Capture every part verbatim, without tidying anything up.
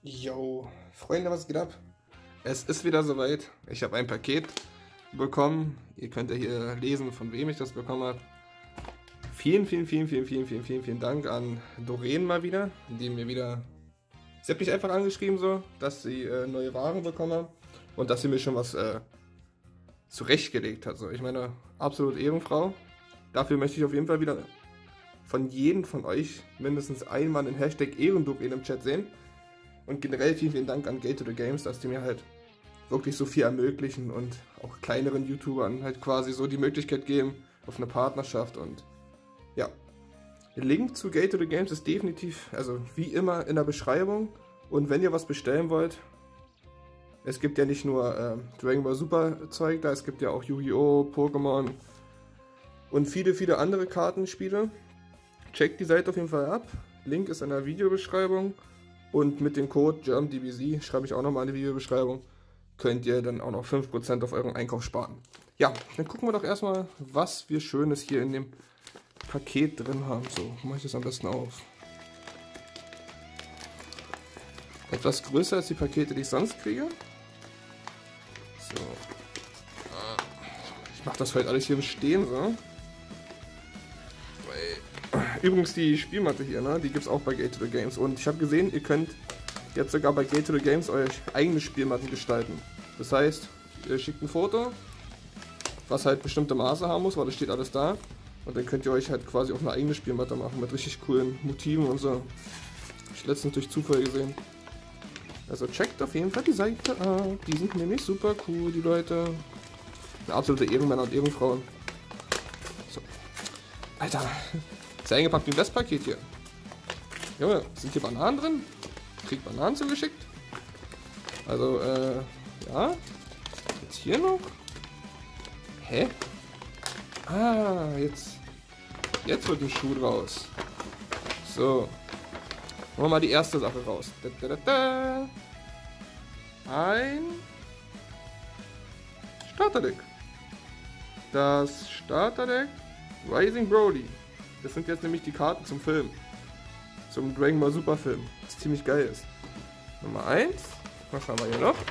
Yo, Freunde, was geht ab? Es ist wieder soweit. Ich habe ein Paket bekommen. Ihr könnt ja hier lesen, von wem ich das bekommen habe. Vielen, vielen, vielen, vielen, vielen, vielen, vielen, vielen Dank an Doreen mal wieder, die mir wieder... Sie hat mich einfach angeschrieben, so, dass sie äh, neue Waren bekommen hat und dass sie mir schon was äh, zurechtgelegt hat. So. Ich meine, absolut Ehrenfrau. Dafür möchte ich auf jeden Fall wieder von jedem von euch mindestens einmal den Hashtag Ehrendoreen im Chat sehen. Und generell vielen, vielen Dank an Gate to the Games, dass die mir halt wirklich so viel ermöglichen und auch kleineren YouTubern halt quasi so die Möglichkeit geben auf eine Partnerschaft. Und ja, der Link zu Gate to the Games ist definitiv, also wie immer, in der Beschreibung. Und wenn ihr was bestellen wollt, es gibt ja nicht nur äh, Dragon Ball Super Zeug da, es gibt ja auch Yu-Gi-Oh!, Pokémon und viele, viele andere Kartenspiele. Checkt die Seite auf jeden Fall ab. Link ist in der Videobeschreibung. Und mit dem Code GermDBZ, schreibe ich auch nochmal in die Videobeschreibung, könnt ihr dann auch noch fünf Prozent auf euren Einkauf sparen. Ja, dann gucken wir doch erstmal, was wir Schönes hier in dem Paket drin haben. So, mache ich das am besten auf. Etwas größer als die Pakete, die ich sonst kriege. So. Ich mache das halt alles hier im Stehen, so. Übrigens die Spielmatte hier, ne, die gibt es auch bei Gate to the Games. Und ich habe gesehen, ihr könnt jetzt sogar bei Gate to the Games euch eigene Spielmatten gestalten. Das heißt, ihr schickt ein Foto, was halt bestimmte Maße haben muss, weil das steht alles da. Und dann könnt ihr euch halt quasi auch eine eigene Spielmatte machen mit richtig coolen Motiven und so. Hab ich letztens durch Zufall gesehen. Also checkt auf jeden Fall die Seite ab. Die sind nämlich super cool, die Leute. Eine absolute Ehrenmänner und Ehrenfrauen. So. Alter. Ist ja eingepackt wie ein Westpaket hier. Junge, sind hier Bananen drin? Kriegt Bananen zugeschickt? Also, äh, ja. Jetzt hier noch. Hä? Ah, jetzt. Jetzt wird ein Schuh draus. So. Machen wir mal die erste Sache raus. Da, da, da, da. Ein Starterdeck. Das Starterdeck Rising Broly. Das sind jetzt nämlich die Karten zum Film. Zum Dragon Ball Super Film. Was ziemlich geil ist. Nummer eins. Was haben wir hier noch?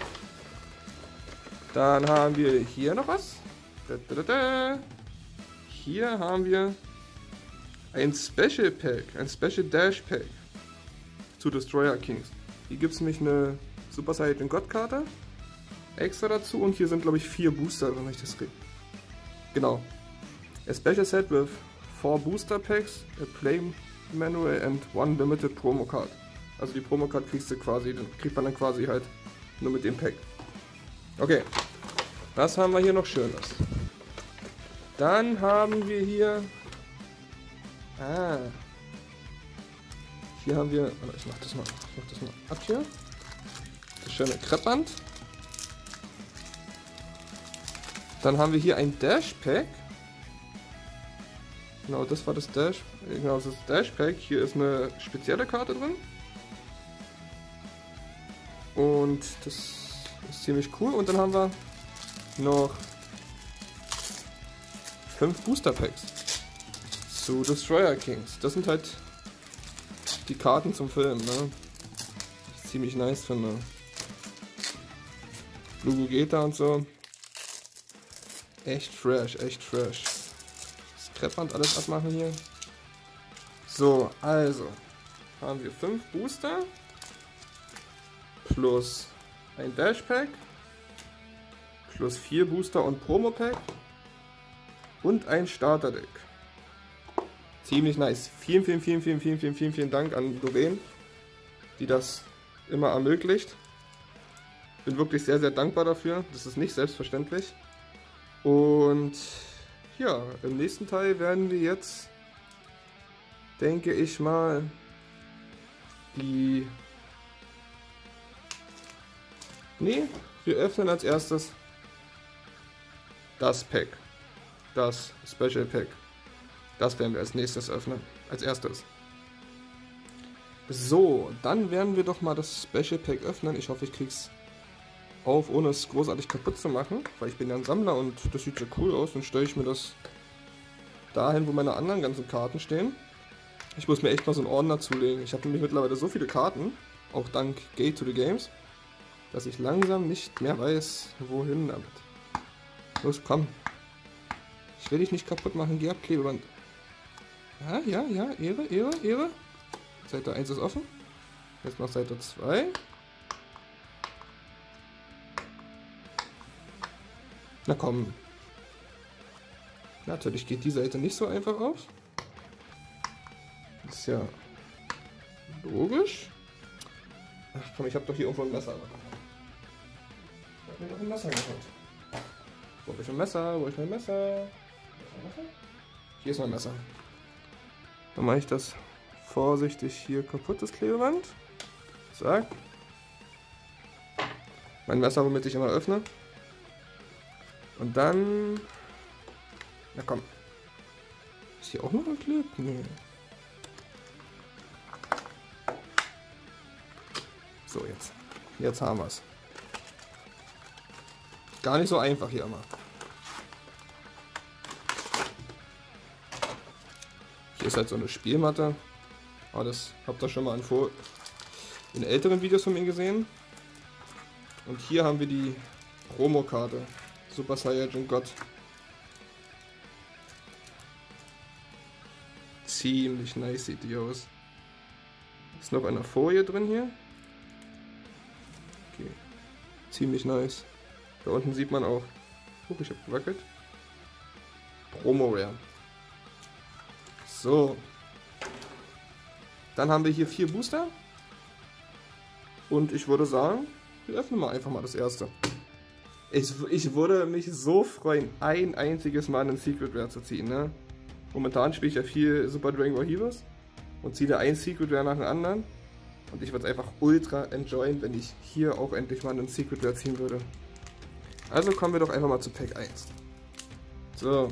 Dann haben wir hier noch was. Da, da, da, da. Hier haben wir ein Special Pack. Ein Special Dash Pack. Zu Destroyer Kings. Hier gibt es nämlich eine Super Saiyan God Karte. Extra dazu. Und hier sind, glaube ich, vier Booster, wenn ich das kriege. Genau. A Special Set with four Booster Packs, a Play Manual and one Limited Promo Card. Also die Promo Card kriegst du quasi, dann kriegt man dann quasi halt nur mit dem Pack. Okay, was haben wir hier noch Schönes? Dann haben wir hier, ah, hier haben wir, ich mach das mal, ich mach das mal ab hier, das schöne Kreppband. Dann haben wir hier ein Dash Pack. Genau, das war das Dash. Genau, das ist das Dash Pack. Hier ist eine spezielle Karte drin. Und das ist ziemlich cool. Und dann haben wir noch fünf Booster Packs zu Destroyer Kings. Das sind halt die Karten zum Film, ne? Ich ziemlich nice finde. Blue Gogeta und so. Echt fresh, echt fresh. Kreppband alles abmachen hier. So, also haben wir fünf Booster plus ein Dash Pack plus vier Booster und Promo Pack und ein Starter Deck. Ziemlich nice. Vielen, vielen, vielen, vielen, vielen, vielen, vielen, vielen Dank an Doreen, die das immer ermöglicht. Bin wirklich sehr, sehr dankbar dafür. Das ist nicht selbstverständlich. Und ja, im nächsten Teil werden wir jetzt, denke ich mal, die... Nee, wir öffnen als erstes das Pack. Das Special Pack. Das werden wir als nächstes öffnen. Als erstes. So, dann werden wir doch mal das Special Pack öffnen. Ich hoffe, ich krieg's auf, ohne es großartig kaputt zu machen, weil ich bin ja ein Sammler und das sieht ja cool aus. Dann stelle ich mir das dahin, wo meine anderen ganzen Karten stehen. Ich muss mir echt mal so einen Ordner zulegen. Ich habe nämlich mittlerweile so viele Karten auch dank Gate to the Games, dass ich langsam nicht mehr weiß, wohin damit. Los, komm. Ich will dich nicht kaputt machen, geh ab, Klebeband. Ja, ja, ja, Ehre, Ehre, Ehre. Seite eins ist offen. Jetzt noch Seite zwei. Na komm. Natürlich geht die Seite nicht so einfach auf. Ist ja logisch. Ach komm, ich habe doch hier irgendwo ein Messer. Ich habe mir doch ein Messer geholt. Wo habe ich ein Messer? Wo ist mein Messer? Hier ist mein Messer. Dann mache ich das vorsichtig hier kaputt, das Klebeband. Zack. Mein Messer, womit ich immer öffne. Und dann... Na komm. Ist hier auch noch geklebt? Nee. So, jetzt. Jetzt haben wir es. Gar nicht so einfach hier immer. Hier ist halt so eine Spielmatte. Aber das habt ihr schon mal in, vor in älteren Videos von mir gesehen. Und hier haben wir die Promokarte. Super Saiyajin God. Ziemlich nice sieht die aus. Ist noch eine Folie drin hier. Okay. Ziemlich nice. Da unten sieht man auch. Huch, ich hab gewackelt. Promo Rare. So. Dann haben wir hier vier Booster. Und ich würde sagen, wir öffnen mal einfach mal das erste. Ich, ich würde mich so freuen, ein einziges Mal einen Secret Rare zu ziehen. Ne? Momentan spiele ich ja viel Super Dragon Ball Heroes und ziehe da ein Secret Rare nach dem anderen. Und ich würde es einfach ultra enjoyen, wenn ich hier auch endlich mal einen Secret Rare ziehen würde. Also kommen wir doch einfach mal zu Pack eins. So.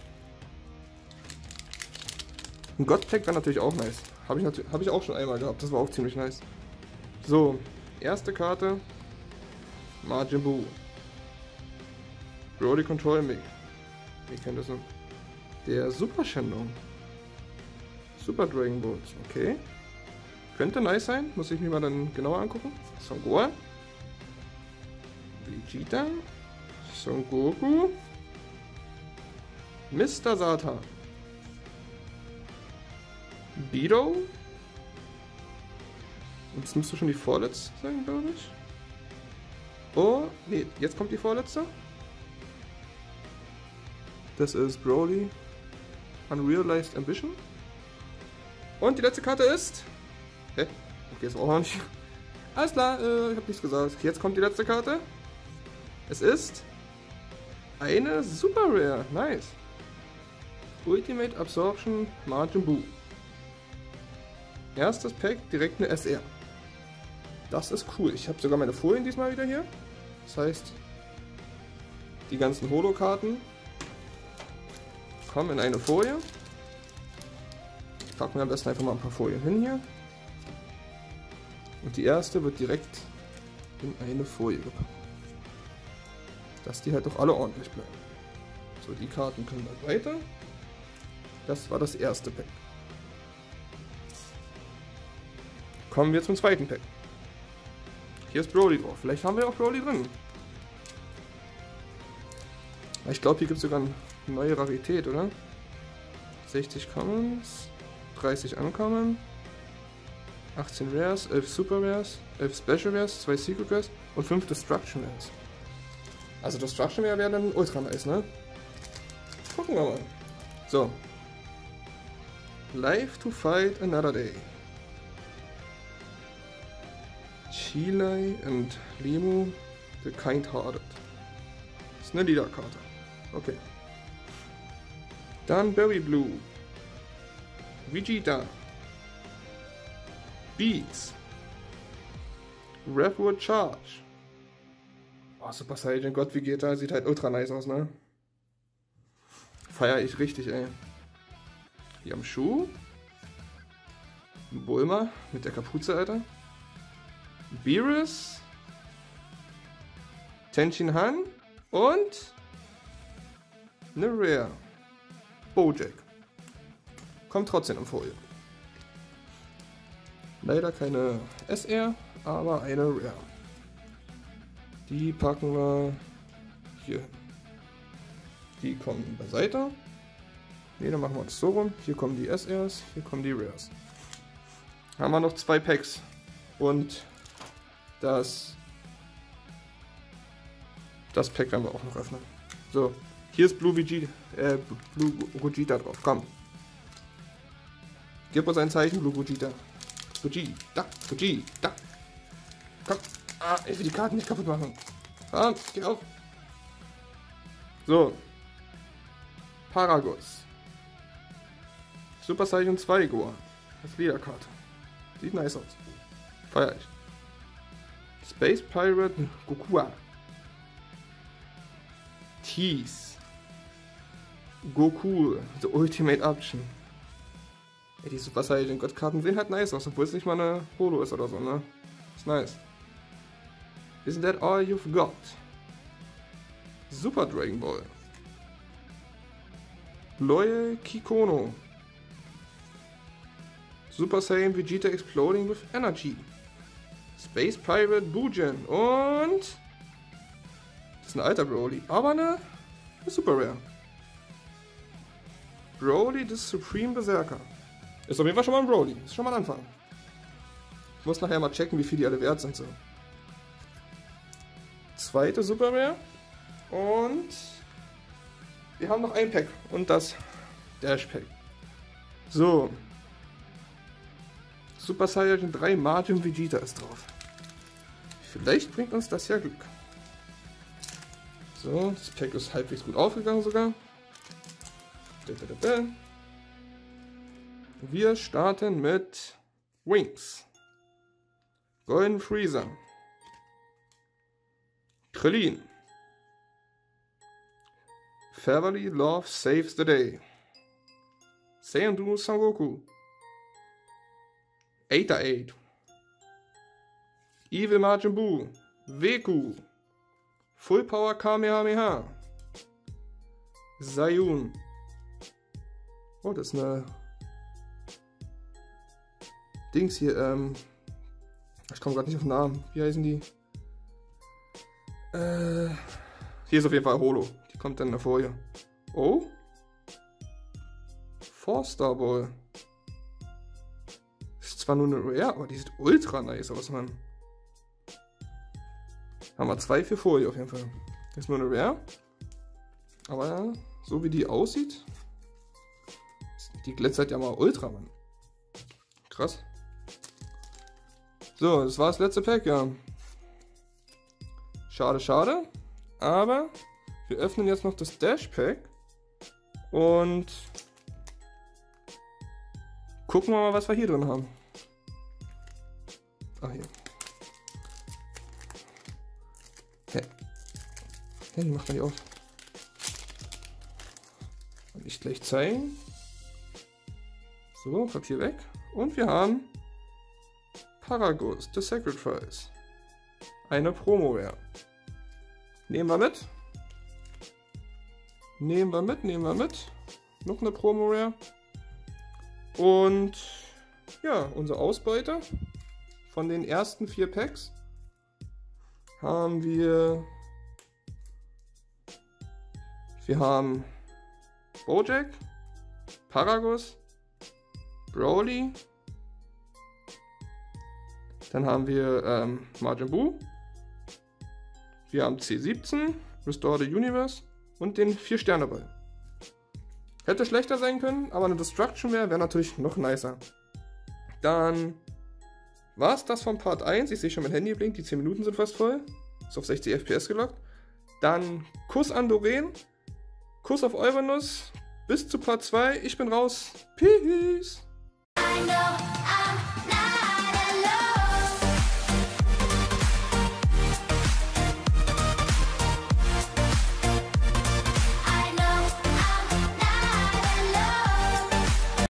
Ein God Pack wäre natürlich auch nice. Habe ich, hab ich auch schon einmal gehabt, das war auch ziemlich nice. So, erste Karte. Majin Buu. Broly Control Mig. Wie kennt das noch? Der Super Shenlong. Super Dragon Balls, okay. Könnte nice sein, muss ich mir mal dann genauer angucken. Son Gohan. Vegeta. Son Goku. Mister Satan. Beedoo. Und das müsste schon die vorletzte sein, glaube ich. Oh, nee, jetzt kommt die vorletzte. Das ist Broly. Unrealized Ambition. Und die letzte Karte ist... Hä? Okay, ist auch noch nicht. Alles klar, äh, ich habe nichts gesagt. Jetzt kommt die letzte Karte. Es ist... eine Super Rare. Nice. Ultimate Absorption Majin Buu. Erstes Pack, direkt eine S R. Das ist cool. Ich habe sogar meine Folien diesmal wieder hier. Das heißt, die ganzen Holo-Karten kommen in eine Folie. Ich packe mir am besten einfach mal ein paar Folien hin hier. Und die erste wird direkt in eine Folie gepackt. Dass die halt doch alle ordentlich bleiben. So, die Karten können dann weiter. Das war das erste Pack. Kommen wir zum zweiten Pack. Hier ist Broly drauf. Vielleicht haben wir auch Broly drin. Ich glaube, hier gibt es sogar eine neue Rarität, oder? sechzig Commons, dreißig Uncommon, achtzehn Rares, elf Super Rares, elf Special Rares, zwei Secret Rares und fünf Destruction Rares. Also Destruction Rare wäre dann ultra nice, ne? Gucken wir mal. So. Live to fight another day. Chile and Limo, the Kind-Hearted. Das ist eine Liederkarte. Okay. Dann Berry Blue. Vegeta. Beats. Redwood Charge. Oh, Super Saiyan God Vegeta sieht halt ultra nice aus, ne? Feier ich richtig, ey. Wir haben Schuh. Bulma mit der Kapuze, Alter. Beerus. Tenshin Han. Und eine Rare. Bojack. Kommt trotzdem in Folie. Leider keine S R. aber eine Rare. Die packen wir hier hin. Die kommen beiseite. Ne, dann machen wir das so rum. Hier kommen die S Rs, hier kommen die Rares. Haben wir noch zwei Packs. Und das, das Pack werden wir auch noch öffnen. So, hier ist Blue Vegeta, äh, Blue Gogeta drauf. Komm. Gib uns ein Zeichen, Blue Gogeta. Gogeta, Gogeta. Komm. Ah, ich will die Karten nicht kaputt machen. Komm, geh auf. So. Paragos. Super Saiyan zwei Goa. Das Lederkarte. Sieht nice aus. Feier ich. Space Pirate Gokua. Tease. Goku. The Ultimate Option. Ey, die Super Saiyan Gottkarten sehen halt nice aus, obwohl es nicht mal eine Holo ist oder so, ne? Ist nice. Isn't that all you've got? Super Dragon Ball. Loyal Kikono. Super Saiyan Vegeta Exploding with Energy. Space Pirate Bujin. Und... das ist ein alter Broly, aber eine, eine Super Rare. Broly the Supreme Berserker. Ist auf jeden Fall schon mal ein Broly. Ist schon mal ein Anfang. Ich muss nachher mal checken, wie viel die alle wert sind. So. Zweite Super Rare. Und... wir haben noch ein Pack. Und das Dash Pack. So. Super Saiyan drei Majin Vegeta ist drauf. Vielleicht bringt uns das ja Glück. So, das Pack ist halbwegs gut aufgegangen sogar. Wir starten mit Wings. Golden Freezer. Krillin. Family Love Saves the Day. Seiyandu Son Goku. Eta eight. Evil Majin Buu. Weku. Full Power Kamehameha. Sayun. Oh, das ist eine... Dings hier, ähm... ich komme gerade nicht auf den Namen. Wie heißen die? Äh... Hier ist auf jeden Fall Holo. Die kommt dann in der Folie. Oh? Four Star Ball. Ist zwar nur eine Rare, aber die sieht ultra nice aus, Mann. Haben wir zwei für Folie auf jeden Fall. Ist nur eine Rare. Aber ja, so wie die aussieht, die glitzert ja mal ultra, Mann. Krass. So, das war das letzte Pack, ja. Schade, schade. Aber wir öffnen jetzt noch das Dash Pack. Und gucken wir mal, was wir hier drin haben. Ach, hier. Hä? Hä, die macht man die auf. Und ich gleich zeigen. So, Papier weg. Und wir haben Paragos, The Sacrifice. Eine Promo-Rare. Nehmen wir mit. Nehmen wir mit, nehmen wir mit. Noch eine Promo-Rare. Und ja, unsere Ausbeute von den ersten vier Packs haben wir. Wir haben Bojack, Paragos, Broly. Dann haben wir ähm, Majin Buu. Wir haben C siebzehn, Restore the Universe und den vier Sterne Ball. Hätte schlechter sein können, aber eine Destruction wäre wär natürlich noch nicer. Dann war es das von Part eins. Ich sehe schon, mein Handy blinkt, die zehn Minuten sind fast voll. Ist auf sechzig F P S gelockt. Dann Kuss an Doreen, Kuss auf Euronus. Bis zu Part zwei. Ich bin raus. Peace. I know I'm